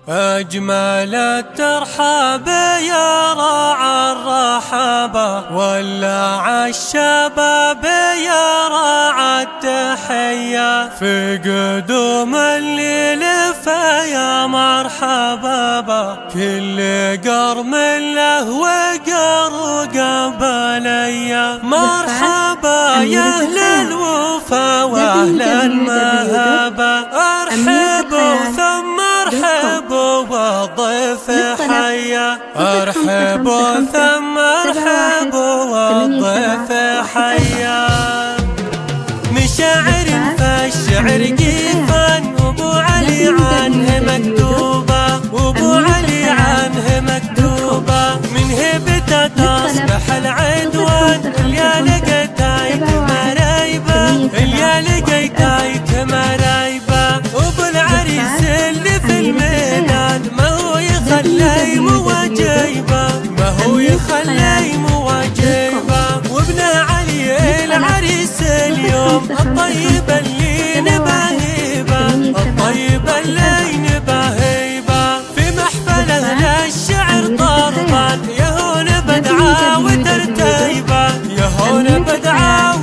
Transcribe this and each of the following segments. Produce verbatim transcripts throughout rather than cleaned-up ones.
أجمل الترحاب يا راعى الرحابة، ولع الشباب يا راعى التحية، في قدوم الليل فيا مرحبا، كل قرم له وقر قبليا، مرحبا يا أهل الوفا وأهل المهابة، ارحبوا ثم ارحبوا والضيف حيا، ارحبوا ثم ارحبوا والضيف حيا. من شاعر فالشعر قيفا، وابو علي عنه مكتوبة، وابو علي عنه مكتوبة، من هبته تصبح العدوان، يا لقيتايك مرايبة، يا لقيتايك مرايبة، وابو العريس اللي في الميدان ما هو يخلي مواجيبة، ما هو يخلي مواجيبة، وابن علي العريس اليوم الطيب اللي نباهيبة، الطيب اللي نباهيبة، في محفله للشعر طربان، يهون بدعة وترتيبة، يهون بدعة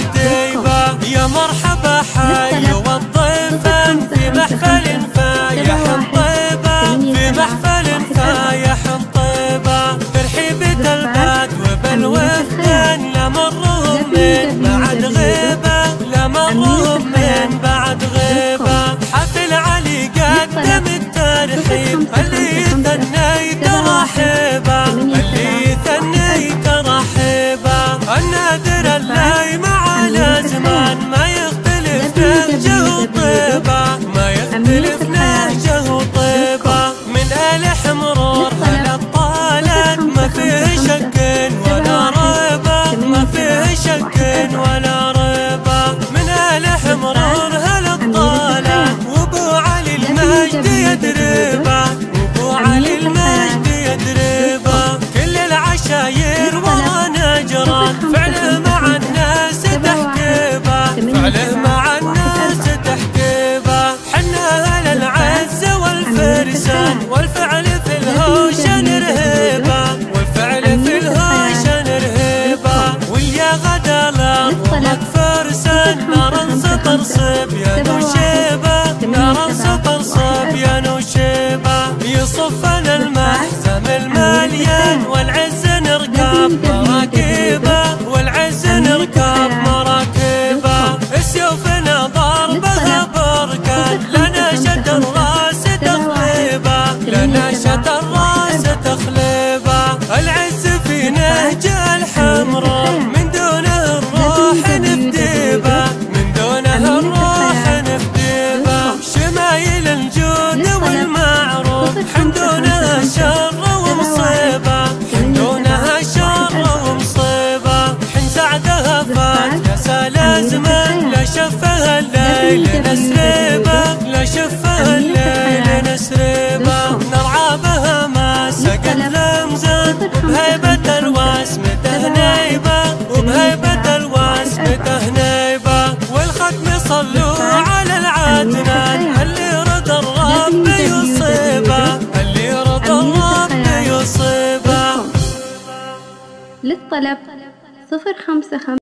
وترتيبة، يا مرحبا حي والضيفا، في محفل فايح طيبة، في محفل فايح طيبة، ترحيبة البدو بالوفدان، لمرهم من بعد غيبة، لمرهم من بعد غيبة، حفل علي قدم الترحيب، اللي ثني ترحيبة، اللي ثني ترحيبة، النادر اللي مع الازمان ما يختلف نهجه وطيبة، ما يختلف نهجه وطيبة، من آل حمرور هل الطالت ما فيه شك ولا ريبة، ما فيه شك ولا ريبة، من آل حمرور هل الطالت، وابو علي المجد يدريبه، وابو علي المجد يدريبه، كل العشاير ورا نجران، فعله مع الناس تحكيبه، فعله مع الناس تحكيبه، حنا اهل العزة والفرسان، والفعل في الهوشن رهيبه، والفعل في الهوشن رهيبه، واليا غدا الارض فرسان، نار سطر صبيان وشيبه، نار سطر صبيان وشيبه، يصفنا المحزم المليان، والعز نركب مراكبه، والعز نركب مراكبه، سيوفنا ضربها بركان، لنا شد الراس تخليبه، لنا شد الراس تخليبه، العز في نهج الحمراء، من دونه الروح نفديبه، من دونه الروح نفديبه، شمايل الجود والمعروف، حمدونها شر ومصيبه، حمدونها شر ومصيبه، حن سعدها فات يا سلازمه، لا شفها الليل نسريبه، لا شفها الليل نسريبه، نرعى بها ما سقى الرمزان، وبهيبة الواسم تهنيبه، وبهيبة الواسم تهنيبه، والختم صلوا على العدنان، اللي رضى الرب يصيبه، اللي رضى الرب يصيبه. للطلب صفر خمسة خمسة